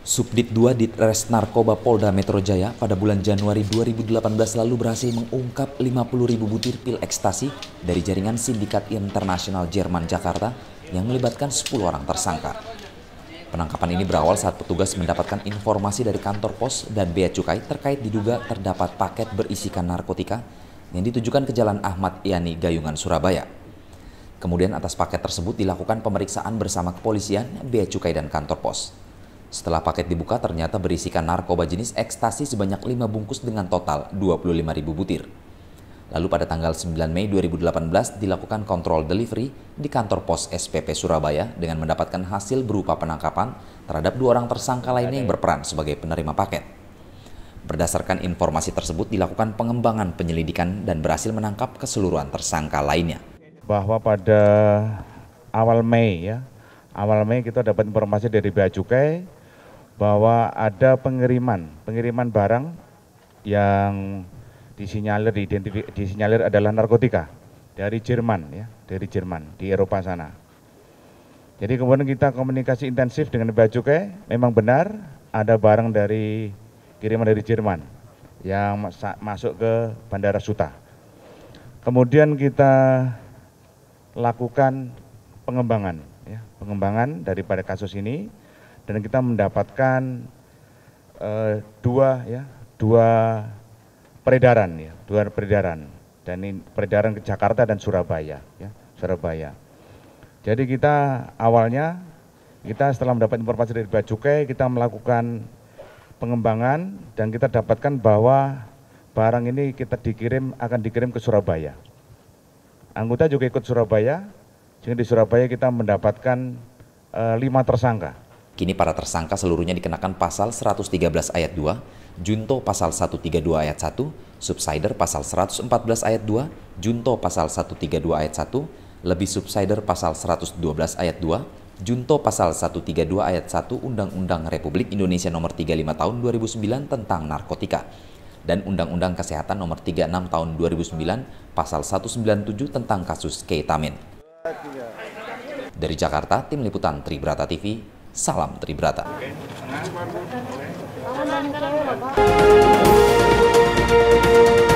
Subdit 2 Ditres Narkoba Polda Metro Jaya pada bulan Januari 2018 lalu berhasil mengungkap 50.000 butir pil ekstasi dari jaringan sindikat internasional Jerman Jakarta yang melibatkan 10 orang tersangka. Penangkapan ini berawal saat petugas mendapatkan informasi dari kantor pos dan bea cukai terkait diduga terdapat paket berisikan narkotika yang ditujukan ke Jalan Ahmad Yani, Gayungan, Surabaya. Kemudian atas paket tersebut dilakukan pemeriksaan bersama kepolisian, bea cukai dan kantor pos. Setelah paket dibuka, ternyata berisikan narkoba jenis ekstasi sebanyak 5 bungkus dengan total 25.000 butir. Lalu pada tanggal 9 Mei 2018 dilakukan kontrol delivery di kantor pos SPP Surabaya dengan mendapatkan hasil berupa penangkapan terhadap 2 orang tersangka lainnya yang berperan sebagai penerima paket. Berdasarkan informasi tersebut dilakukan pengembangan penyelidikan dan berhasil menangkap keseluruhan tersangka lainnya. Bahwa pada awal Mei kita dapat informasi dari bea cukai bahwa ada pengiriman barang yang disinyalir adalah narkotika dari Jerman di Eropa sana. Jadi kemudian kita komunikasi intensif dengan bea cukai, memang benar ada barang dari kiriman dari Jerman yang masuk ke Bandara Suta. Kemudian kita lakukan pengembangan daripada kasus ini. Dan kita mendapatkan dua peredaran, dan ini peredaran ke Jakarta dan Surabaya. Jadi kita awalnya setelah mendapat informasi dari bea cukai, kita melakukan pengembangan dan kita dapatkan bahwa barang ini akan dikirim ke Surabaya. Anggota juga ikut Surabaya, sehingga di Surabaya kita mendapatkan 5 tersangka. Kini para tersangka seluruhnya dikenakan pasal 113 ayat 2, Junto pasal 132 ayat 1, Subsider pasal 114 ayat 2, Junto pasal 132 ayat 1, Lebih Subsider pasal 112 ayat 2, Junto pasal 132 ayat 1 Undang-Undang Republik Indonesia Nomor 35 Tahun 2009 tentang narkotika, dan Undang-Undang Kesehatan Nomor 36 Tahun 2009 pasal 197 tentang kasus Ketamine. Dari Jakarta, Tim Liputan Tribrata TV, salam Tribrata. Oke.